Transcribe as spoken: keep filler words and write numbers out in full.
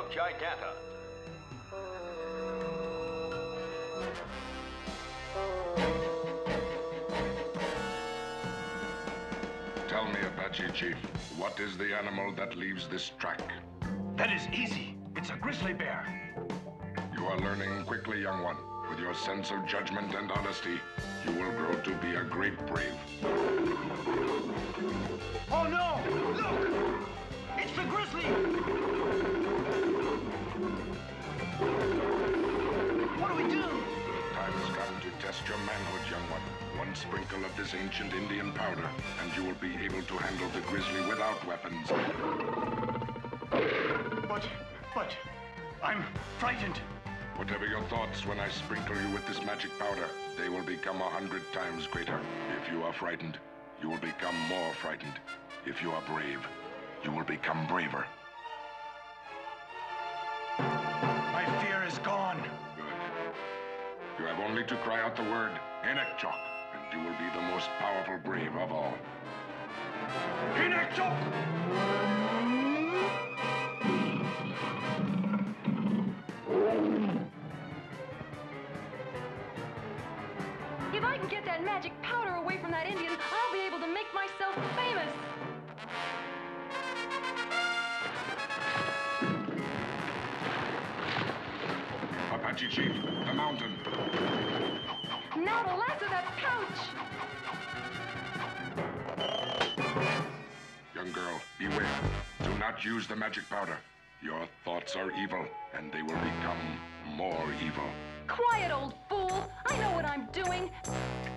of Giganta. Tell me, Apache Chief, what is the animal that leaves this track? That is easy. It's a grizzly bear. You are learning quickly, young one. With your sense of judgment and honesty, you will grow to be a great brave. Oh no! Look! It's the grizzly! What do we do? Time has come to test your manhood, young one. One sprinkle of this ancient Indian powder, and you will be able to handle the grizzly without weapons. But, but, I'm frightened. Whatever your thoughts when I sprinkle you with this magic powder, they will become a hundred times greater. If you are frightened, you will become more frightened. If you are brave, you will become braver. My fear is gone. Good. You have only to cry out the word, Inekchok, and you will be the most powerful brave of all. Inekchok! If I can get that magic powder away from that Indian, I'll be able to make myself famous. Apache Chief, the mountain. Now to lasso that pouch. Young girl, beware. Do not use the magic powder. Your thoughts are evil, and they will become more evil. Quiet, old fool. I know what I'm doing.